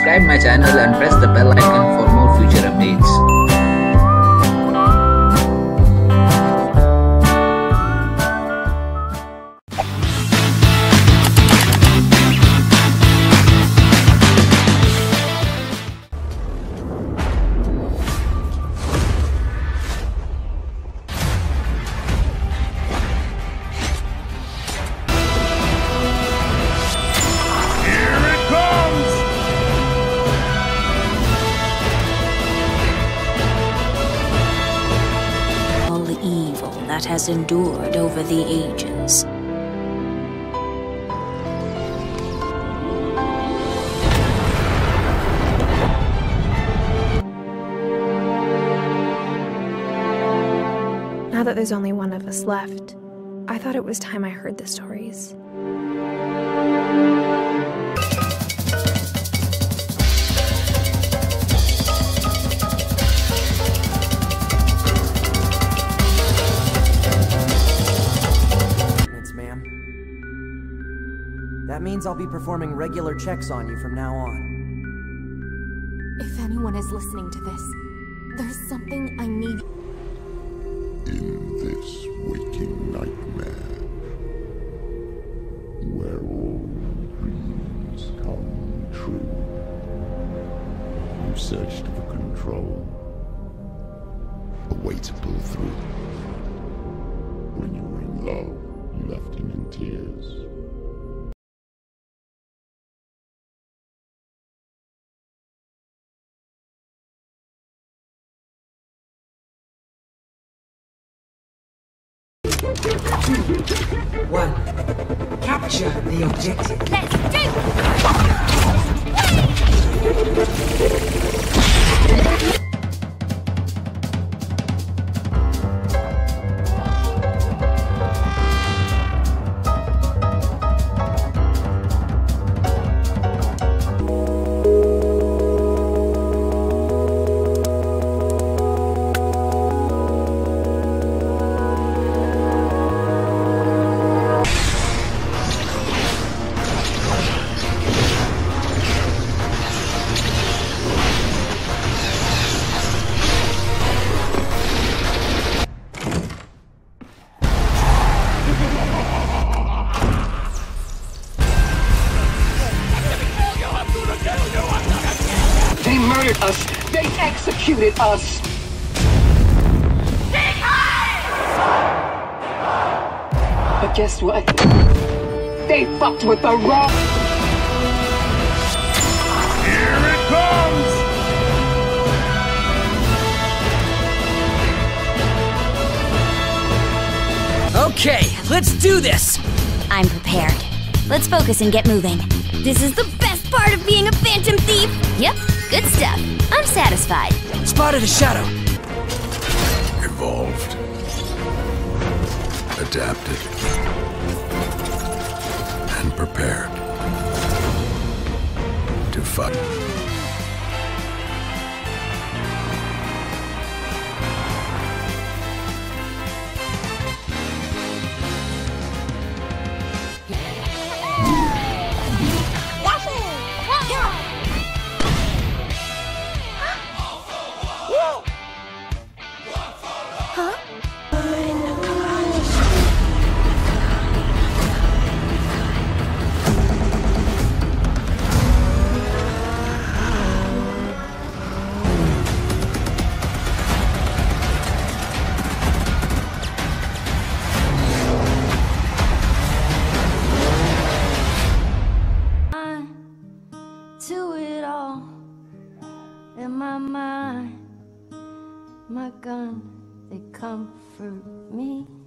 subscribe my channel and press the bell icon for more future updates. That has endured over the ages. Now that there's only one of us left, I thought it was time I heard the stories. That means I'll be performing regular checks on you from now on. If anyone is listening to this, there's something I need. In this waking nightmare, where all dreams come true, you searched for control, a way to pull through. When you were in love, you left him in tears. One. Capture the objective. Let's do! They murdered us! They executed us! But guess what? They fucked with the wrong... Here it comes! Okay, let's do this! I'm prepared. Let's focus and get moving. This is the best part of being a phantom thief! Yep, good stuff. I'm satisfied. Spotted a shadow. Evolved. Adapted. And prepared. To fight. To it all in my mind, my gun, they comfort me.